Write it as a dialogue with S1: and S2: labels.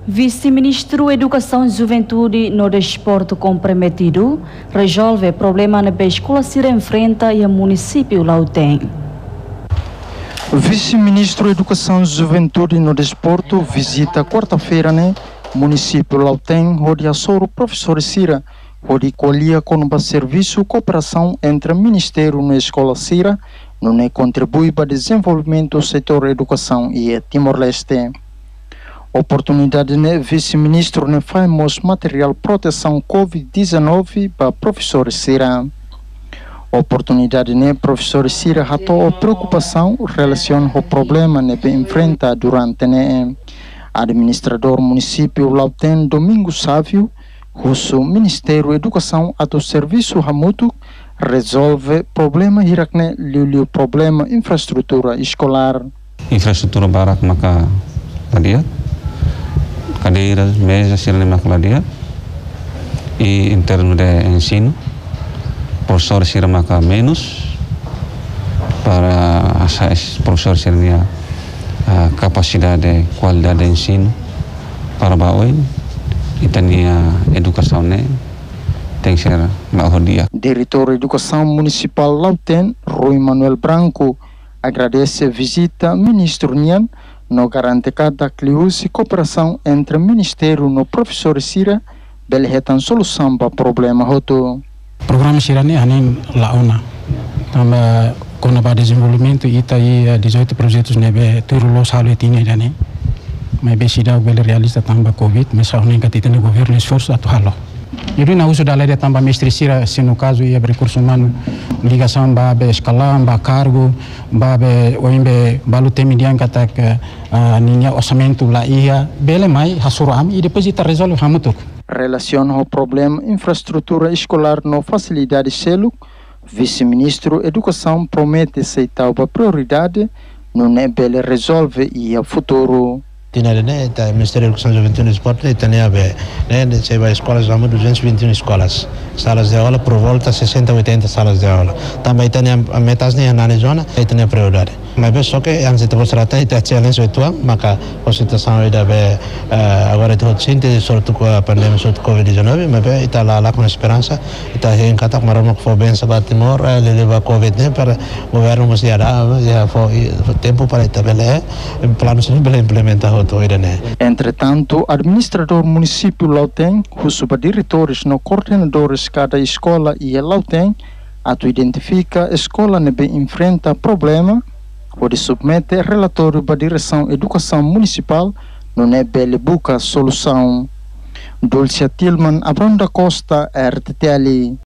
S1: Vice-Ministru Educação e Juventude no Desporto comprometido resolve problema na Eskola Sira Enfrenta e o município Lautem.
S2: Vice-Ministru Educação e Juventude no Desporto visita quarta-feira no município Lautem, onde assoro professor Sira, onde colhia com o serviço cooperação entre o Ministério e a Escola Sira, onde contribui para o desenvolvimento do setor educação e Timor-Leste. Oportunidade né vice-ministro ne faz material proteção COVID-19 para professor Sira. Oportunidade né professor Sira ratou preocupação relação ao problema Nebe enfrenta durante né administrador município Lautem Domingo Sávio, o Ministério da Educação a do serviço ramuto resolve problema hirakne liu problema infraestrutura escolar.
S3: Infraestrutura barak maka tadi cadeiras, mesas, cinemacoladias e em termos de ensino, professores Sira maka menos para as professores Sira capacidade de qualidade de ensino para baoi e também a educação né tem que ser na rodia.
S2: Diretor de Educação Municipal Lautem, Rui Manuel Branco, agradece a visita ministro Nian no garante cada clius e cooperação entre o Ministério e o professor Sira, belhetan solução para o problema roto.
S4: Programa Sira ni anin laona, tambah com o desenvolvimento e aí 18 projetos nebe turulo salu tini dani, mas besida o realista tambah Covid, mas só nem que tem o governo esforço atual. Jadi na uso da lei tambah mestre Sira, se no caso ia recurso humano, ligação babe escala, ba cargo, babe oimbe balu temi diang kata que ninya orçamento lá ia bele mai hasuro ami e depois ita resolve hamutuk.
S2: Relação ao problema infraestrutura escolar no facilidade selo, vice-ministro Educação promete aceitar a prioridade no Nebe resolve e a futuro.
S5: Tinha né o Ministério da Educação, Juventude e Esporte tem se vai escolas vamos 221 escolas, salas de aula por volta 60 80 salas de aula. Também tem a metas nem na zona e tem a prioridade. Mas só que antes de você tratar ita challenge itu maka a situação ainda be agora tu sente sobre com a pandemia sobre COVID-19 mas ita lá com esperança ita em kata kemarin for bem sabat timor leva COVID né para o governo mesti ada já foi tempo para ita bele plano sini bele implementar o todo né.
S2: Entretanto, administrador município Lautem, os diretores no coordenadores cada escola e Lautem, atu identifica a escola Nebe enfrenta problema, onde submete relatório para a direção educação municipal, no Nebe busca solução. Dulce Tilman, Abrão da Costa, RTTL.